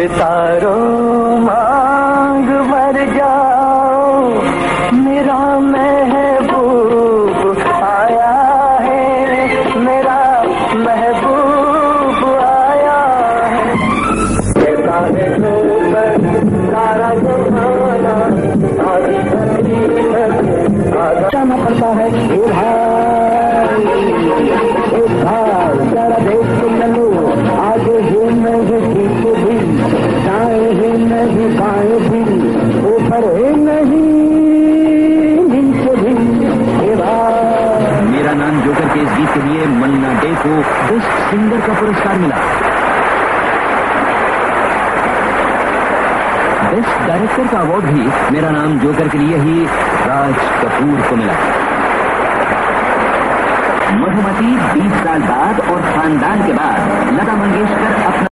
सितारों मांग भर जाओ, मेरा महबूब आया है, मेरा महबूब आया है। सारा जमाना जाना पड़ता है। सारा देश के लल्लू आगे ही नहीं पीछे भी, दाएं ही नहीं बाएं भी, ऊपर ही नहीं नीचे भी। मेरा नाम जोकर के इस गीत के लिए मन्ना डे को बेस्ट सिंगर का पुरस्कार मिला। बेस्ट डायरेक्टर का अवार्ड भी मेरा नाम जोकर के लिए ही राज कपूर को मिला। मधुमती 20 साल बाद और खानदान के बाद